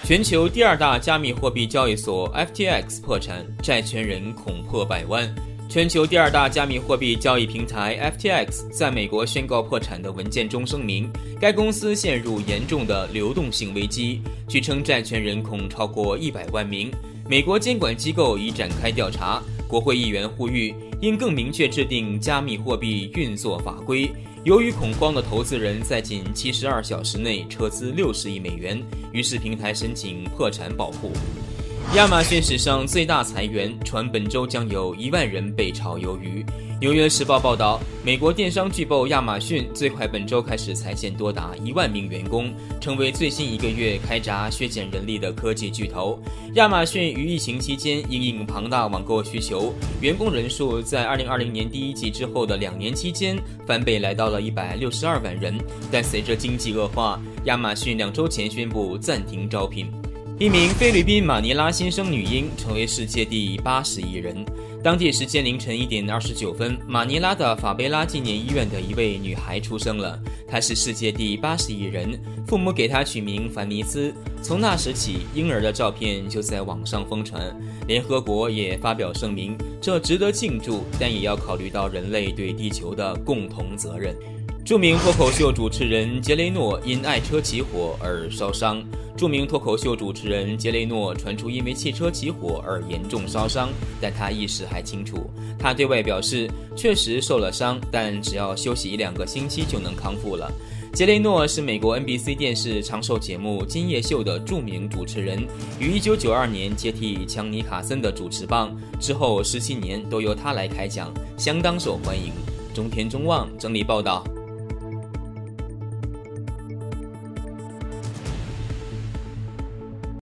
全球第2大加密货币交易所 FTX 破产，债权人恐破100万。全球第2大加密货币交易平台 FTX 在美国宣告破产的文件中声明，该公司陷入严重的流动性危机，据称债权人恐超过100万名。美国监管机构已展开调查，国会议员呼吁应更明确制定加密货币运作法规。由于恐慌的投资人在仅72小时内撤资60亿美元，于是平台申请破产保护。亚马逊史上最大裁员，传本周将有1万人被炒鱿鱼。纽约时报报道，美国电商巨擘亚马逊最快本周开始裁减多达1万名员工，成为最新1个月开闸削减人力的科技巨头。亚马逊于疫情期间因应庞大网购需求，员工人数在2020年第1季之后的2年期间翻倍来到了162万人，但随着经济恶化，亚马逊2周前宣布暂停招聘。一名菲律宾马尼拉新生女婴成为世界第80亿人。当地时间凌晨1点29分，马尼拉的法贝拉纪念医院的一位女孩出生了，她是世界第80亿人，父母给她取名凡尼斯。从那时起，婴儿的照片就在网上疯传。联合国也发表声明，这值得庆祝，但也要考虑到人类对地球的共同责任。著名脱口秀主持人杰雷诺因爱车起火而烧伤。著名脱口秀主持人杰雷诺传出因为汽车起火而严重烧伤，但他意识还清楚。他对外表示，确实受了伤，但只要休息1-2个星期就能康复了。杰雷诺是美国 NBC 电视长寿节目《今夜秀》的著名主持人，于1992年接替强尼卡森的主持棒，之后17年都由他来开讲，相当受欢迎。中天中望整理报道。